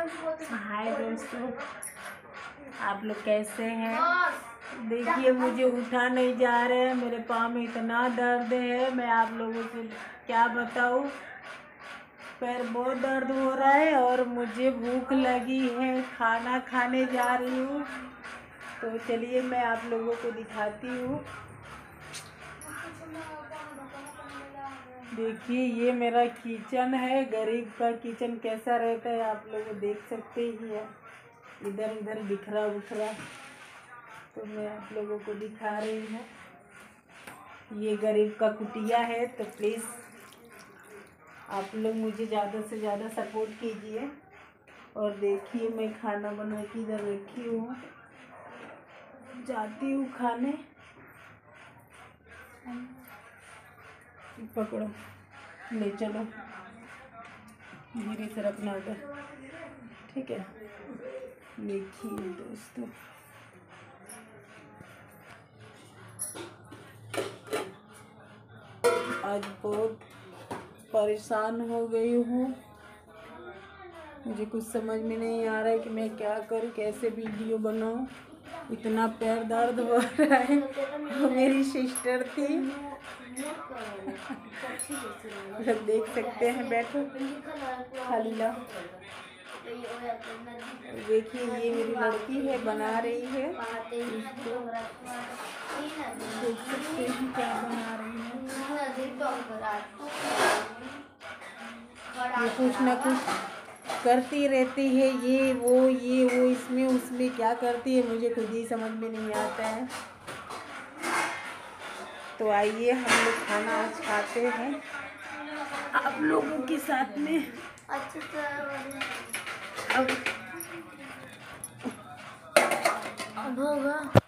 हाय दोस्तों, आप लोग कैसे हैं? देखिए मुझे उठा नहीं जा रहे हैं, मेरे पाँव में इतना दर्द है, मैं आप लोगों से क्या बताऊं। पैर बहुत दर्द हो रहा है और मुझे भूख लगी है, खाना खाने जा रही हूँ। तो चलिए मैं आप लोगों को दिखाती हूँ। देखिए ये मेरा किचन है। गरीब का किचन कैसा रहता है आप लोग देख सकते ही हैं, इधर उधर बिखरा उखरा। तो मैं आप लोगों को दिखा रही हूँ। ये गरीब का कुटिया है, तो प्लीज़ आप लोग मुझे ज़्यादा से ज़्यादा सपोर्ट कीजिए। और देखिए मैं खाना बना के इधर रखी हूँ, जाती हूँ खाने। पकड़ो, ले चलो, धीरे से रखना होगा, ठीक है। देखिए दोस्तों, आज बहुत परेशान हो गई हूँ। मुझे कुछ समझ में नहीं आ रहा है कि मैं क्या करूँ, कैसे वीडियो बनाऊँ। इतना पैर दर्द हो रहा है। वो मेरी सिस्टर थी, देख सकते हैं, बैठो खाली ला। देखिए ये मेरी लड़की है, बना रही है इसको। देख सकते हैं क्या बना रही है। ये कुछ ना कुछ करती रहती है, ये वो इसमें उसमें क्या करती है मुझे खुद ही समझ में नहीं आता है। तो आइए हम लोग खाना आज खाते हैं आप लोगों के साथ में। अब होगा।